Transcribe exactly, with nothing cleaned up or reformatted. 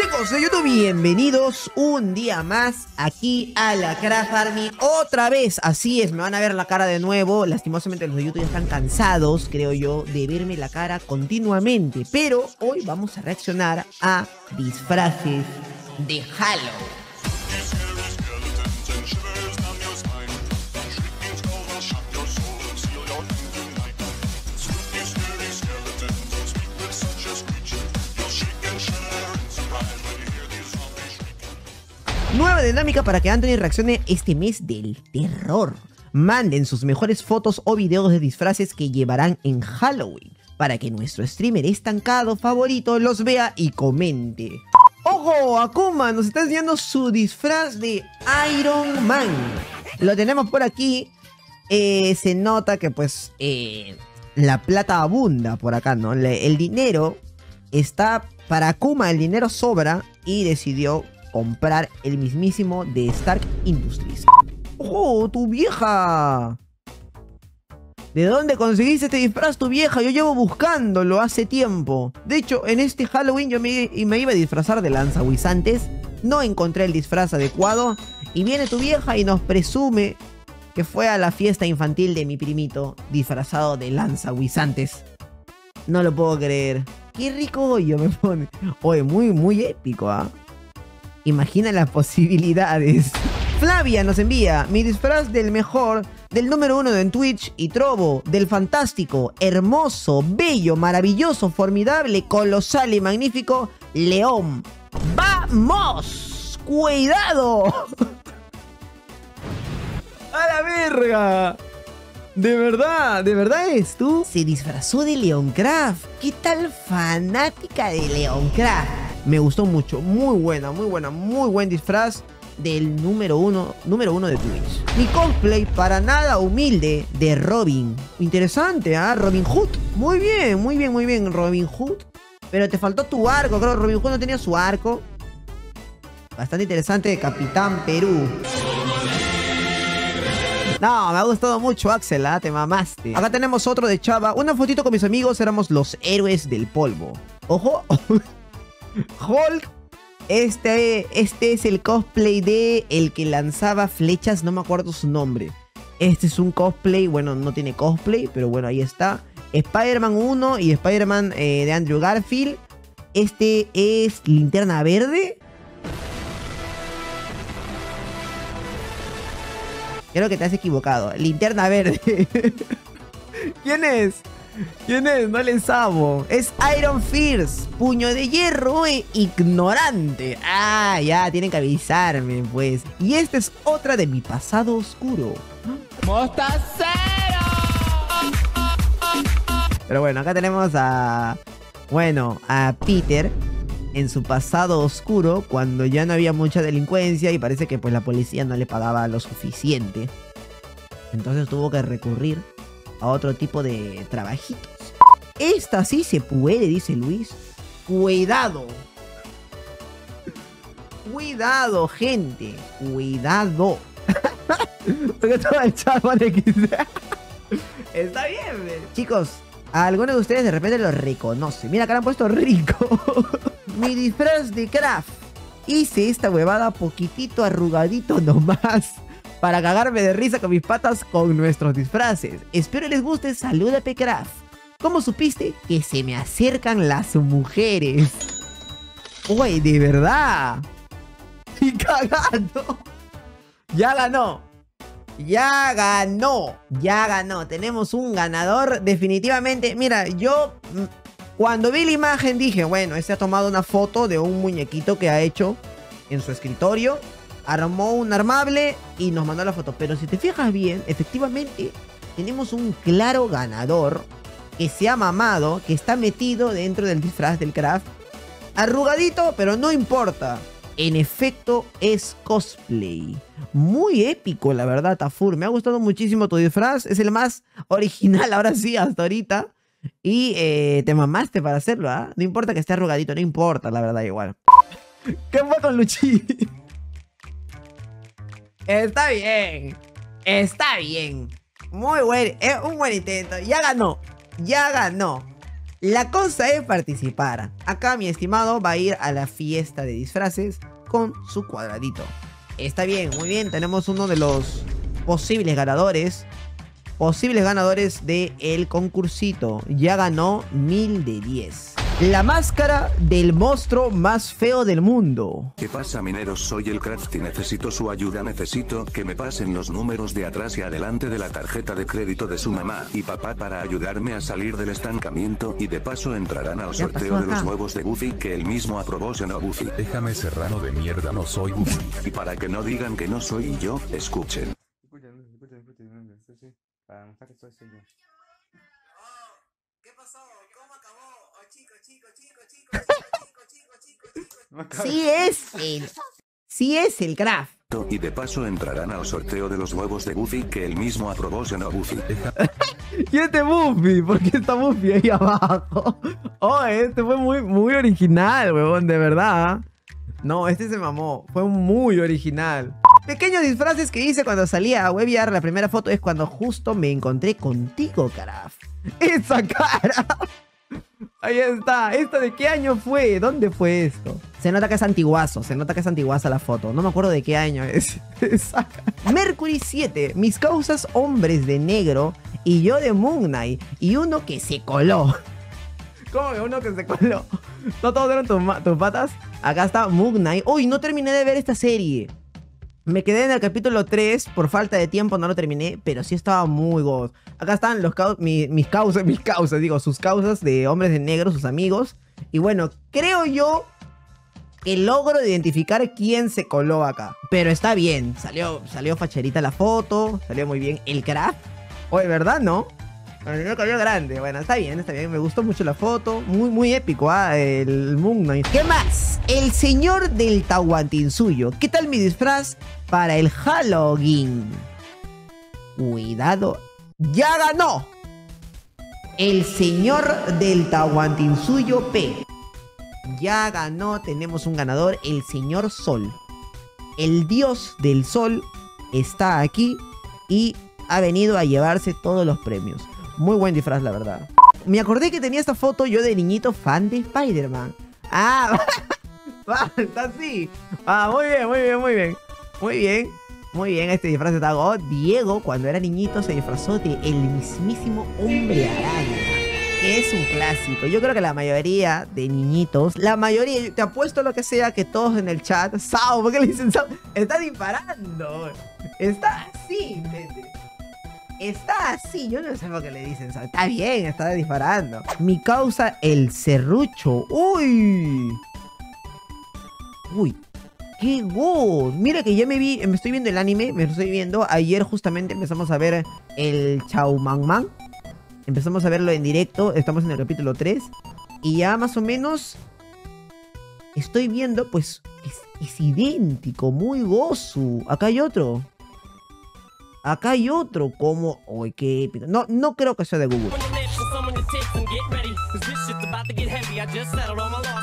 Chicos de YouTube, bienvenidos un día más aquí a la Craft Army. Otra vez, así es, me van a ver la cara de nuevo. Lastimosamente los de YouTube ya están cansados, creo yo, de verme la cara continuamente. Pero hoy vamos a reaccionar a disfraces de Halloween. Nueva dinámica para que Anthony reaccione este mes del terror. Manden sus mejores fotos o videos de disfraces que llevarán en Halloween, para que nuestro streamer estancado favorito los vea y comente. ¡Ojo! Akuma nos está enseñando su disfraz de Iron Man. Lo tenemos por aquí. Eh, se nota que pues eh, la plata abunda por acá, ¿no? Le, el dinero está para Akuma, el dinero sobra y decidió comprar el mismísimo de Stark Industries. ¡Oh, tu vieja! ¿De dónde conseguiste este disfraz, tu vieja? Yo llevo buscándolo hace tiempo. De hecho, en este Halloween yo me, me iba a disfrazar de lanzaguisantes. No encontré el disfraz adecuado. Y viene tu vieja y nos presume que fue a la fiesta infantil de mi primito disfrazado de lanzaguisantes. No lo puedo creer. Qué rico hoyo me pone. Oye, muy, muy épico, ¿ah? ¿eh? Imagina las posibilidades. Flavia nos envía mi disfraz del mejor, del número uno en Twitch y Trovo, del fantástico, hermoso, bello, maravilloso, formidable, colosal y magnífico León. ¡Vamos! ¡Cuidado! ¡A la verga! ¿De verdad? ¿De verdad eres tú? Se disfrazó de Leoncraft. ¿Qué tal fanática de Leoncraft? Me gustó mucho, muy buena, muy buena, muy buen disfraz del número uno, número uno de Twitch. Mi cosplay para nada humilde de Robin. Interesante, ¿ah? ¿eh? Robin Hood. Muy bien, muy bien, muy bien, Robin Hood. Pero te faltó tu arco, creo que Robin Hood no tenía su arco. Bastante interesante de Capitán Perú. No, me ha gustado mucho, Axel, ¿eh? Te mamaste. Acá tenemos otro de Chava. Una fotito con mis amigos, éramos los héroes del polvo. Ojo. Hulk, este, este es el cosplay de el que lanzaba flechas, no me acuerdo su nombre. Este es un cosplay, bueno, no tiene cosplay, pero bueno, ahí está. Spider-Man uno y Spider-Man eh, de Andrew Garfield. Este es Linterna Verde. Creo que te has equivocado. Linterna Verde. ¿Quién es? ¿Quién es? No le sabo. Es Iron Fierce, puño de hierro e ignorante. Ah, ya, tienen que avisarme, pues. Y esta es otra de mi pasado oscuro. ¡Mostacero! Pero bueno, acá tenemos a... Bueno, a Peter en su pasado oscuro, cuando ya no había mucha delincuencia y parece que pues la policía no le pagaba lo suficiente. Entonces tuvo que recurrir a otro tipo de trabajitos. Esta sí se puede, dice Luis. Cuidado. Cuidado, gente. Cuidado. Porque todo el chat pone que... Está bien, ¿ves? Chicos, a algunos de ustedes de repente lo reconocen. Mira, acá han puesto rico. Mi disfraz de Craft. Hice esta huevada poquitito arrugadito nomás, para cagarme de risa con mis patas con nuestros disfraces. Espero les guste. Saluda, Pcraft. ¿Cómo supiste que se me acercan las mujeres? Uy, de verdad. Y cagando. Ya ganó. Ya ganó. Ya ganó. Tenemos un ganador definitivamente. Mira, yo cuando vi la imagen dije, bueno, este ha tomado una foto de un muñequito que ha hecho en su escritorio. Armó un armable y nos mandó la foto. Pero si te fijas bien, efectivamente tenemos un claro ganador que se ha mamado, que está metido dentro del disfraz del Craft. Arrugadito, pero no importa. En efecto, es cosplay. Muy épico, la verdad, Tafur. Me ha gustado muchísimo tu disfraz. Es el más original, ahora sí, hasta ahorita. Y eh, te mamaste para hacerlo, ¿ah? ¿eh? No importa que esté arrugadito, no importa, la verdad, igual. ¿Qué fue con Luchi? Está bien. Está bien. Muy buen. Es un buen intento. Ya ganó. Ya ganó. La cosa es participar. Acá mi estimado va a ir a la fiesta de disfraces con su cuadradito. Está bien, muy bien. Tenemos uno de los posibles ganadores. Posibles ganadores del concursito. Ya ganó mil de diez. La máscara del monstruo más feo del mundo. ¿Qué pasa, mineros? Soy el Crafty. Necesito su ayuda. Necesito que me pasen los números de atrás y adelante de la tarjeta de crédito de su mamá y papá para ayudarme a salir del estancamiento. Y de paso entrarán al sorteo de los huevos de Buffy que él mismo aprobó. No Buffy. Déjame, serrano de mierda, no soy Buffy. Y para que no digan que no soy yo, escuchen. ¿Qué pasó? ¿Cómo acabó? Oh, chico, chico, chico, chico, chico, chico, chico, chico. Sí es el... Sí es el craft. Y de paso entrarán al sorteo de los huevos de Buffy que él mismo aprobó. No Buffy. ¿Y este Buffy? ¿Por qué está Buffy ahí abajo? Oh, este fue muy, muy original, huevón, de verdad. No, este se mamó. Fue muy original. Pequeños disfraces que hice cuando salí a Webiar. La primera foto es cuando justo me encontré contigo, carajo. ¡Esa cara! Ahí está. ¿Esto de qué año fue? ¿Dónde fue esto? Se nota que es antiguazo. Se nota que es antiguaza la foto. No me acuerdo de qué año es. Esa cara. Mercury siete. Mis causas hombres de negro y yo de Moon Knight. Y uno que se coló. ¿Cómo que uno que se coló? ¿No todos eran tus, tus patas? Acá está Moon Knight. Uy, no terminé de ver esta serie. Me quedé en el capítulo tres, por falta de tiempo no lo terminé, pero sí estaba muy god. Acá están los mi, mis causas, mis causas, digo, sus causas de hombres de negro, sus amigos. Y bueno, creo yo que logro identificar quién se coló acá. Pero está bien, salió, salió facherita la foto, salió muy bien el craft. Oye, ¿verdad, no? El niño cayó grande. Bueno, está bien, está bien. Me gustó mucho la foto. Muy, muy épico, ¿ah? ¿eh? El Moon Knight. ¿Qué más? El señor del Tahuantinsuyo. ¿Qué tal mi disfraz para el Halloween? Cuidado. ¡Ya ganó! El señor del Tahuantinsuyo P. Ya ganó. Tenemos un ganador. El señor Sol. El dios del sol está aquí y ha venido a llevarse todos los premios. Muy buen disfraz, la verdad. Me acordé que tenía esta foto yo de niñito fan de Spider-Man. Ah, está así. Ah, muy bien, muy bien, muy bien. Muy bien, muy bien. Este disfraz está god. Diego, cuando era niñito, se disfrazó de el mismísimo Hombre Araña. Que es un clásico. Yo creo que la mayoría de niñitos, la mayoría, te apuesto lo que sea, que todos en el chat, Sao, ¿por qué le dicen Sao? Está disparando. Está así, gente. Está así, yo no sé por qué le dicen eso. Está bien, está disparando. Mi causa, el serrucho. ¡Uy! ¡Uy! ¡Qué god! Mira que ya me vi, me estoy viendo el anime, me lo estoy viendo. Ayer justamente empezamos a ver el Chao Man Man. Empezamos a verlo en directo, estamos en el capítulo tres. Y ya más o menos estoy viendo, pues, es, es idéntico, muy gozo. Acá hay otro. Acá hay otro, como... ¡Uy, qué épico! No, no creo que sea de Google.